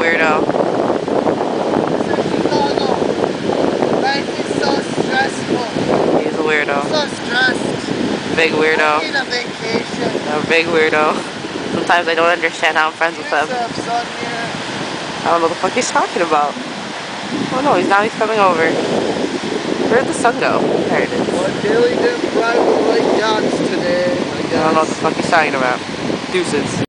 weirdo. Life is so stressful. He's a weirdo. I'm so stressed. Big weirdo. I need a vacation. A big weirdo. Sometimes I don't understand how I'm friends with him. I don't know what the fuck he's talking about. Oh no, now he's coming over. Where did the sun go? There it is. Well, Billy didn't drive the right dots today, I guess. I don't know what the fuck he's talking about. Deuces.